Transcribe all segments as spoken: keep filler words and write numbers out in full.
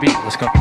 beat. Let's go.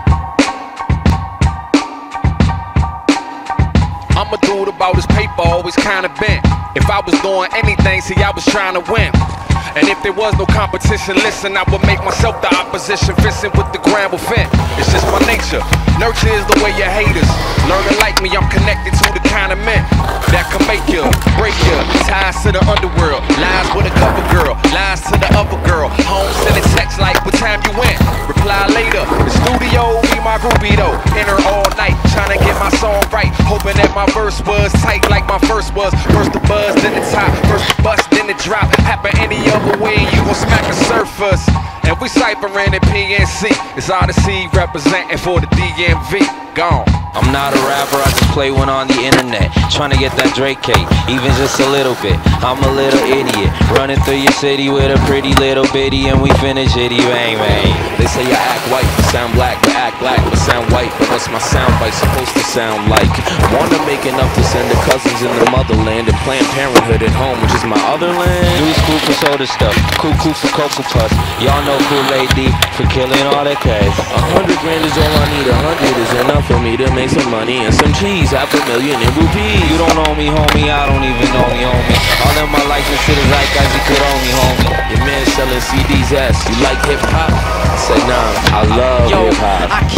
I'm a dude about his paper, always kinda bent. If I was doing anything, see, I was trying to win. And if there was no competition, listen, I would make myself the opposition, fishing with the ground will fit. It's just my nature. Nurture is the way your haters learn to like me. I'm connected to the kind of men that can make you, break you. Ties to the underworld, lies with a cover girl, lies to the other girl. Home sending text like, what time you went? Reply later. The studio be my groupie though. In her all night, trying to get my song right, hoping that my verse was tight like my first was. First the buzz, then the top, first the bust, then the drop. Happen any other way, you gon' smack the surface. And we ciphering in P N C. It's Odyssey representing for the D M V. Gone. I'm not a rapper, I just play one on the internet, trying to get that Drake cake, even just a little bit. I'm a little idiot, running through your city with a pretty little bitty, and we finish itty bang bang. They say I act white, but sound black, but act black, but sound white. But what's my sound bite supposed to sound like? Wanna make enough to send the cousins in the motherland, and Planned Parenthood at home, which is my other land. Dude's cool for soda stuff, cool cool for Cocoa Puffs. Y'all know Kool-Aid D for killing all that cash. A hundred grand is all I need, a hundred is enough for me to make some money and some cheese, half a million in rupees. You don't know me, homie, I don't even know me, homie. All of my life is to the right guys, you could own me, homie. Your man selling C Ds, ass, you like hip hop? I said nah, I love hip hop. I